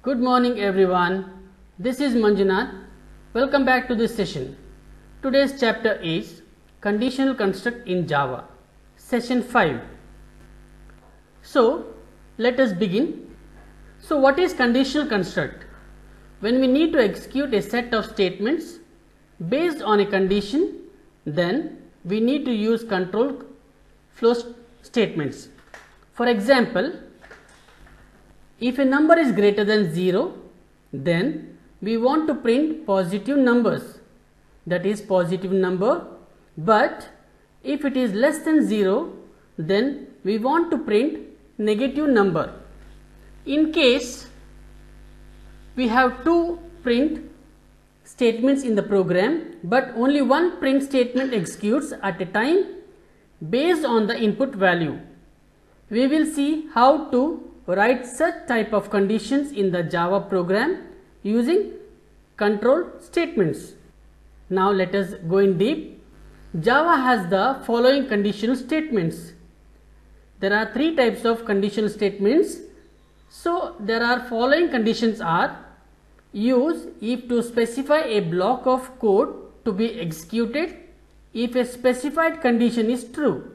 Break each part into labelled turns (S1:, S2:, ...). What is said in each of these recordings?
S1: Good morning everyone. This is Manjunath. Welcome back to this session. Today's chapter is Conditional Construct in Java, Session 5. So let us begin. So what is conditional construct? When we need to execute a set of statements based on a condition, then we need to use control flow statements. For example, if a number is greater than 0, then we want to print positive numbers, that is positive number, but if it is less than 0, then we want to print negative number. In case we have two print statements in the program, but only one print statement executes at a time based on the input value. We will see how to write such type of conditions in the Java program using control statements. Now let us go in deep. Java has the following conditional statements. There are three types of conditional statements. So there are following conditions are: use if to specify a block of code to be executed if a specified condition is true.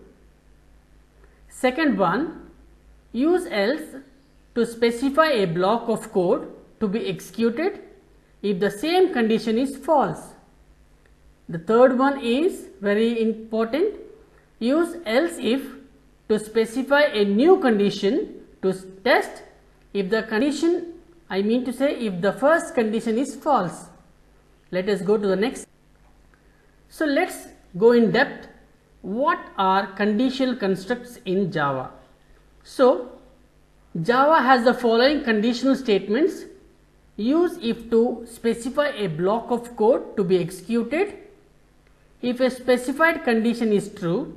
S1: Second one, use else to specify a block of code to be executed if the same condition is false. The third one is very important. Use else if to specify a new condition to test if the condition, if the first condition is false. Let us go to the next. So let's go in depth. What are conditional constructs in Java? So Java has the following conditional statements: use if to specify a block of code to be executed if a specified condition is true.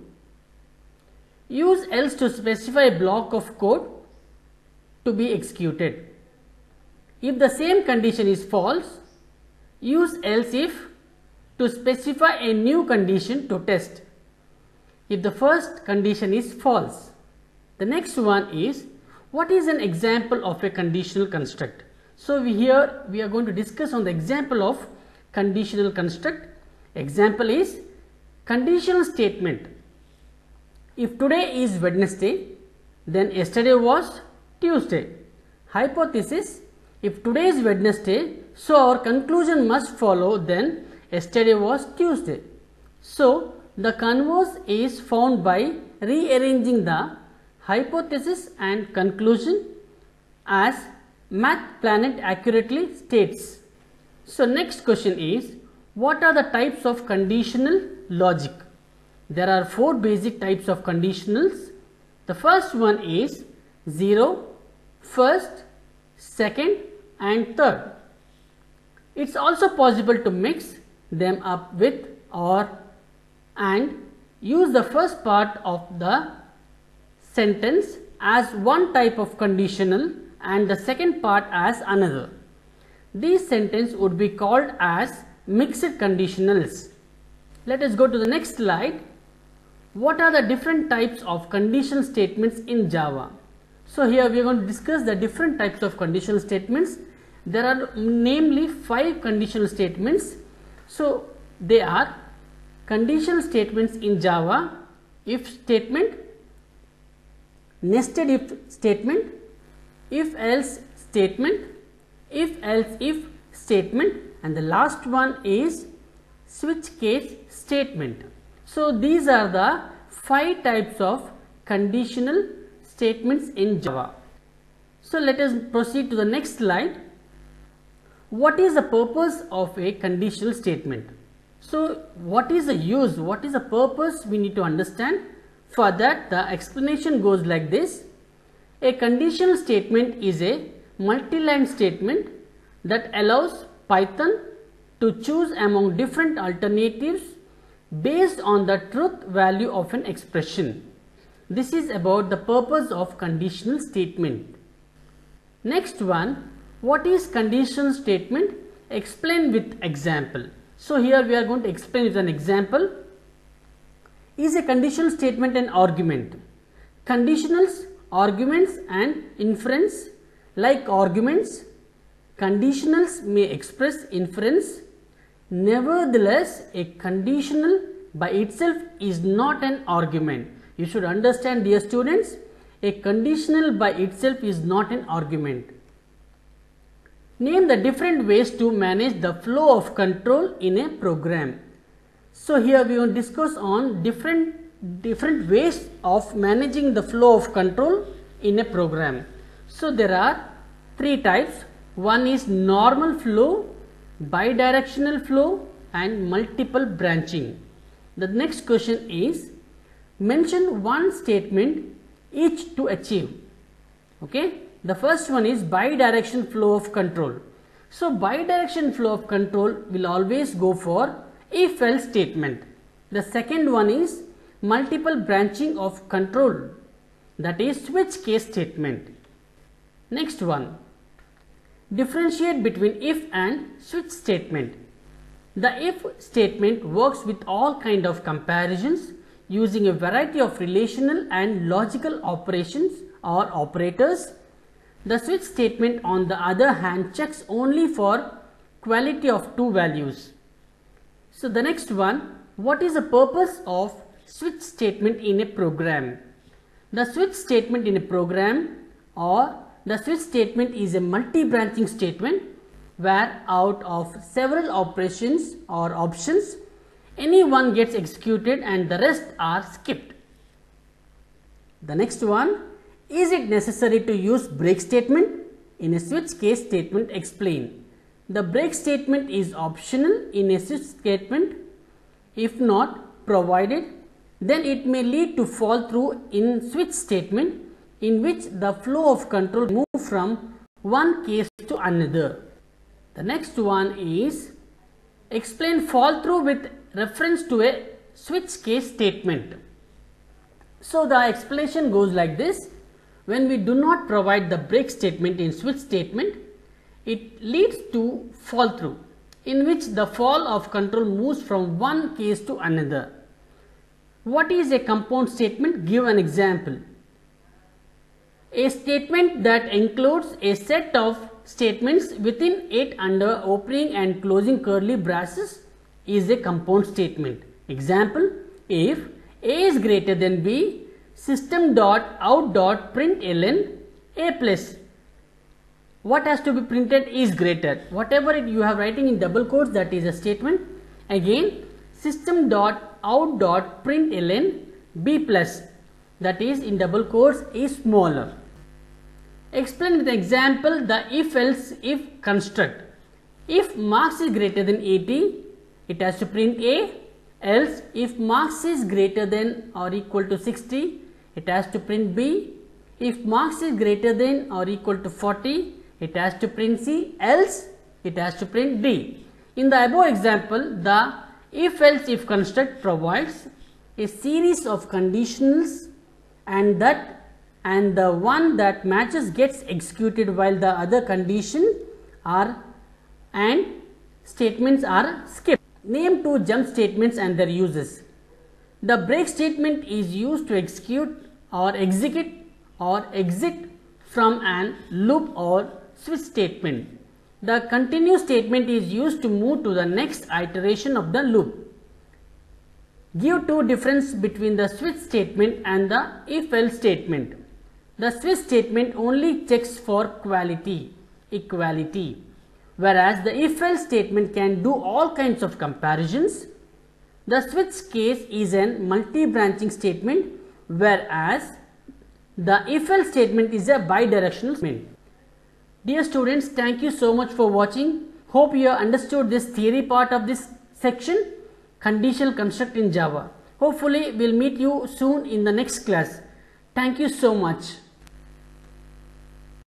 S1: Use else to specify a block of code to be executed if the same condition is false. Use else if to specify a new condition to test if the first condition is false. The next one is, what is an example of a conditional construct? So we are going to discuss on the example of conditional construct. Example is conditional statement: if today is Wednesday, then yesterday was Tuesday. Hypothesis: if today is Wednesday, so our conclusion must follow, then yesterday was Tuesday. So the converse is found by rearranging the hypothesis and conclusion as Mathplanet accurately states. So next question is, what are the types of conditional logic? There are four basic types of conditionals. The first one is 0, first, second and third. It's also possible to mix them up with or and use the first part of the sentence as one type of conditional and the second part as another. These sentences would be called as mixed conditionals. Let us go to the next slide. What are the different types of conditional statements in Java? So here we are going to discuss the different types of conditional statements. There are namely 5 conditional statements. So they are conditional statements in Java: if statement, nested if statement, if else statement, if else if statement, and the last one is switch case statement. So these are the 5 types of conditional statements in Java. So let us proceed to the next slide. What is the purpose of a conditional statement? So what is the use, what is the purpose, we need to understand. For that, the explanation goes like this. A conditional statement is a multi-line statement that allows Python to choose among different alternatives based on the truth value of an expression. This is about the purpose of conditional statement. Next one, what is conditional statement? Explain with example. So here we are going to explain with an example. Is a conditional statement an argument? Conditionals, arguments and inference. Like arguments, Conditionals may express inference. Nevertheless, a conditional by itself is not an argument. You should understand, dear students, a conditional by itself is not an argument. Name the different ways to manage the flow of control in a program. So here we will discuss on different ways of managing the flow of control in a program. So there are three types. One is normal flow, bidirectional flow, and multiple branching. The next question is, mention one statement each to achieve. Okay, the first one is bidirectional flow of control. So bidirectional flow of control will always go for if else statement. The second one is multiple branching of control, that is switch case statement. Next one, differentiate between if and switch statement. The if statement works with all kind of comparisons using a variety of relational and logical operations or operators. The switch statement on the other hand checks only for quality of two values. So the next one, what is the purpose of switch statement in a program? The switch statement in a program or the switch statement is a multi-branching statement where out of several operations or options, any one gets executed and the rest are skipped. The next one, is it necessary to use break statement? In a switch case statement, explain. The break statement is optional in a switch statement. If not provided, then it may lead to fall through in switch statement, in which the flow of control moves from one case to another. The next one is, explain fall through with reference to a switch case statement. So the explanation goes like this. When we do not provide the break statement in switch statement, it leads to fall through, in which the fall of control moves from one case to another. What is a compound statement? Give an example. A statement that includes a set of statements within it under opening and closing curly braces is a compound statement. Example, if A is greater than B, system.out.println A plus. What has to be printed is greater. Whatever you have writing in double quotes, that is a statement. Again, system.out.println B plus, that is in double quotes, is smaller. Explain with the example the if else if construct. If marks is greater than 80, it has to print A. Else, if marks is greater than or equal to 60, it has to print B. If marks is greater than or equal to 40, it has to print C. Else, it has to print D. In the above example, the if else if construct provides a series of conditionals, and the one that matches gets executed while the other condition and statements are skipped. Name two jump statements and their uses. The break statement is used to execute or exit from an loop or switch statement. The continue statement is used to move to the next iteration of the loop. Give two difference between the switch statement and the if else statement. The switch statement only checks for equality, whereas the if else statement can do all kinds of comparisons. The switch case is a multi-branching statement, whereas the if else statement is a bidirectional statement. Dear students, thank you so much for watching. Hope you have understood this theory part of this section, conditional construct in Java. Hopefully, we will meet you soon in the next class. Thank you so much.